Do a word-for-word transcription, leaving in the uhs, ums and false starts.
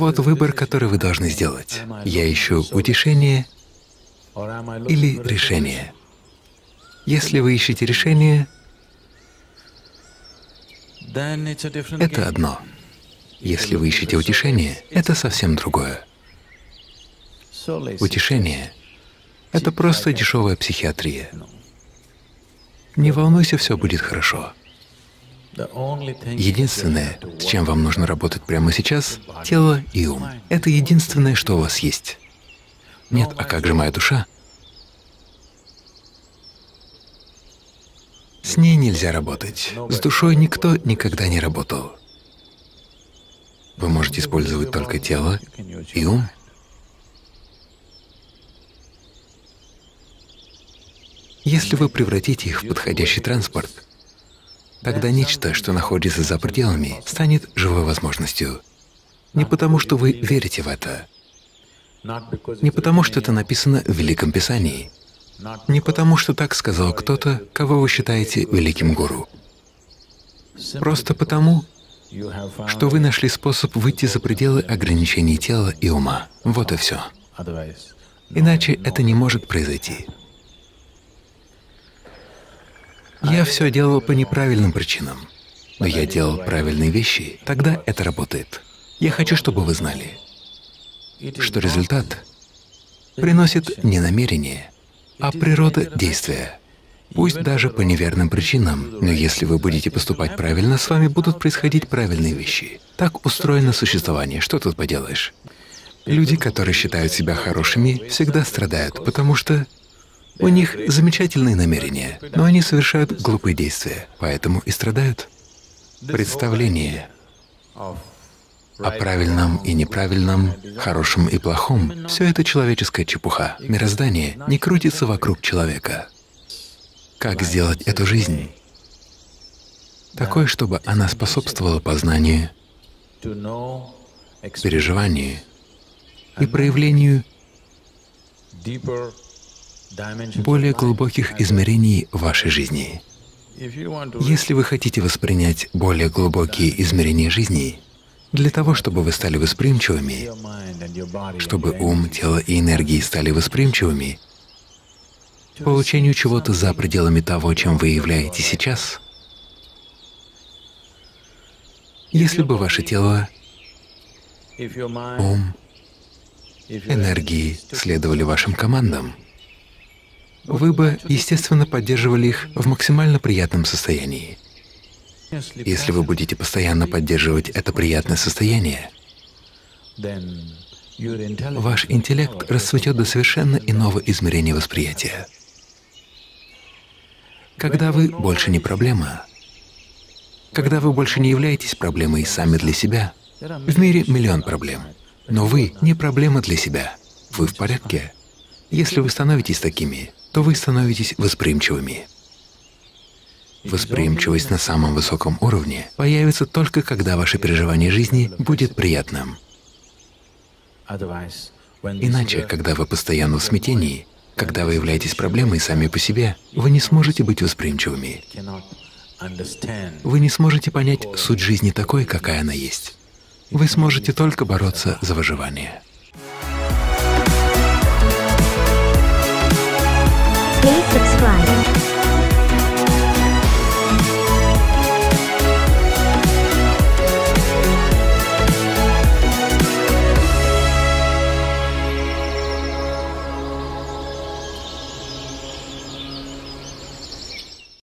Вот выбор, который вы должны сделать. Я ищу утешение или решение. Если вы ищете решение, это одно. Если вы ищете утешение, это совсем другое. Утешение — это просто дешевая психиатрия. Не волнуйся, все будет хорошо. Единственное, с чем вам нужно работать прямо сейчас — тело и ум. Это единственное, что у вас есть. Нет, а как же моя душа? С ней нельзя работать. С душой никто никогда не работал. Вы можете использовать только тело и ум. Если вы превратите их в подходящий транспорт, тогда нечто, что находится за пределами, станет живой возможностью. Не потому, что вы верите в это, не потому, что это написано в Великом Писании, не потому, что так сказал кто-то, кого вы считаете великим гуру. Просто потому, что вы нашли способ выйти за пределы ограничений тела и ума. Вот и все. Иначе это не может произойти. Я все делал по неправильным причинам, но я делал правильные вещи, тогда это работает. Я хочу, чтобы вы знали, что результат приносит не намерение, а природа действия. Пусть даже по неверным причинам, но если вы будете поступать правильно, с вами будут происходить правильные вещи. Так устроено существование, что тут поделаешь? Люди, которые считают себя хорошими, всегда страдают, потому что у них замечательные намерения, но они совершают глупые действия, поэтому и страдают. Представление о правильном и неправильном, хорошем и плохом — все это человеческая чепуха. Мироздание не крутится вокруг человека. Как сделать эту жизнь такой, чтобы она способствовала познанию, переживанию и проявлению более глубоких измерений вашей жизни? Если вы хотите воспринять более глубокие измерения жизни, для того, чтобы вы стали восприимчивыми, чтобы ум, тело и энергии стали восприимчивыми к получению чего-то за пределами того, чем вы являетесь сейчас, если бы ваше тело, ум, энергии следовали вашим командам, вы бы, естественно, поддерживали их в максимально приятном состоянии. Если вы будете постоянно поддерживать это приятное состояние, ваш интеллект расцветет до совершенно иного измерения восприятия. Когда вы больше не проблема, когда вы больше не являетесь проблемой сами для себя, в мире миллион проблем, но вы не проблема для себя, вы в порядке. Если вы становитесь такими, то вы становитесь восприимчивыми. Восприимчивость на самом высоком уровне появится только когда ваше переживание жизни будет приятным. Иначе, когда вы постоянно в смятении, когда вы являетесь проблемой сами по себе, вы не сможете быть восприимчивыми. Вы не сможете понять суть жизни такой, какая она есть. Вы сможете только бороться за выживание. Please subscribe.